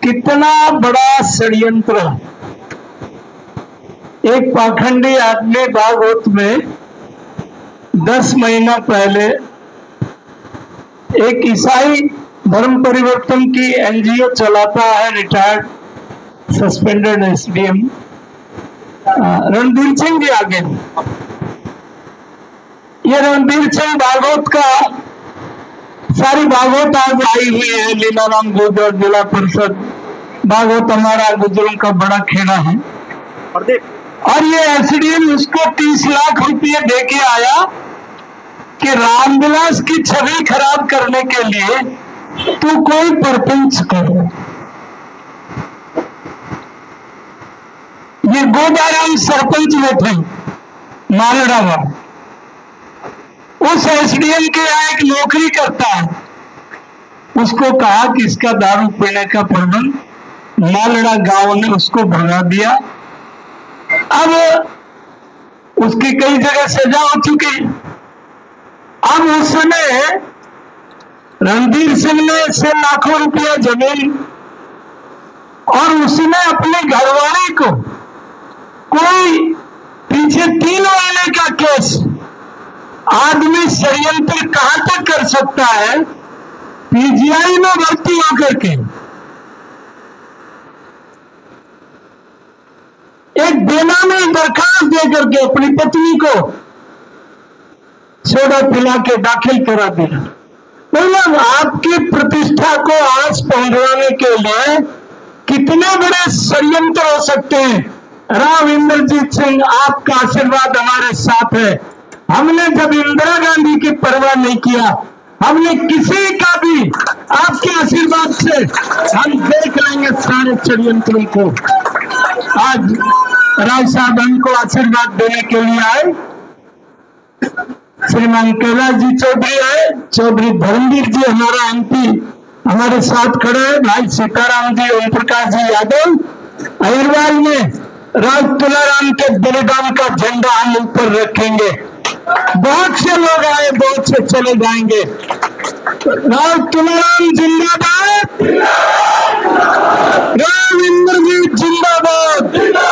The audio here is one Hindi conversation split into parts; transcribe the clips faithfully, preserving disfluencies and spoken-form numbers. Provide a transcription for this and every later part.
कितना बड़ा षड्यंत्र। एक पाखंडी आदमी भागवत में दस महीना पहले एक ईसाई धर्म परिवर्तन की एनजीओ चलाता है, retired suspended SDM Randhir Singh ji आगे। ये रणधीर सिंह भागवत का सारी भागवत आज आई हुई है। लीलाराम गुर्जर जिला परिषद भागवत हमारा गुजरों का बड़ा खेड़ा है। और ये एसडीएम उसको तीस लाख रुपये दे के आया कि रामविलास की छवि खराब करने के लिए तू कोई प्रपंच करो। ये गोदाराम सरपंच में थे मालड़ा में, उस एसडीएम के यहाँ एक नौकरी करता है। उसको कहा कि इसका दारू पीने का प्रबंध, मालड़ा गांव ने उसको भगा दिया। अब उसकी कई जगह सजा हो चुकी। अब उसने रणधीर सिंह ने से लाखों रुपया जमीन और उसने अपने घरवाले को कोई पीछे तीन महीने का केस। आदमी षड्यंत्र कहां तक कर सकता है? पीजीआई में भर्ती होकर के एक बेनामी दरखास्त देकर के अपनी पत्नी को सोडा पिला के दाखिल करा दिया। मतलब आपकी प्रतिष्ठा को आंच पहुंचाने के लिए कितने बड़े षड्यंत्र हो सकते हैं। राव इंद्रजीत सिंह, आपका आशीर्वाद हमारे साथ है। हमने जब इंदिरा गांधी की परवाह नहीं किया, हमने किसी का भी आपके आशीर्वाद से हम देख लेंगे सारे षड्यंत्रों को। आज राय साहब हमको आशीर्वाद देने के लिए आए। श्रीमान कैलाश जी चौधरी आए, चौधरी धर्मवीर जी हमारा एमपी हमारे साथ खड़े हैं, भाई सीताराम जी, ओम प्रकाश जी यादव। अहिरवाल में राज तुलाराम के बलिदान का झंडा हम ऊपर रखेंगे। बहुत से लोग आए, बहुत से चले जाएंगे। राज तुलाराम जिंदाबाद, राव इंद्रजीत जिंदाबाद,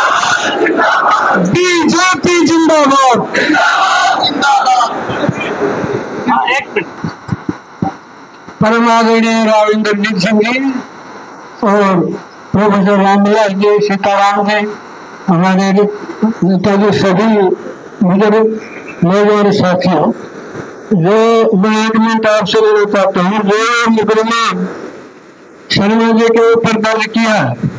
बीजेपी जिंदाबाद। परमादरणीय राव इंद्रजीत सिंह जी और प्रोफेसर रामविलास जी, सीताराम जी, हमारे नेताजी, सभी मेरे नौजवान साथियों, जो मैं एक मिनट आपसे लेना चाहता हूँ। जो मुकदमा शर्मा जी के ऊपर दर्ज किया है,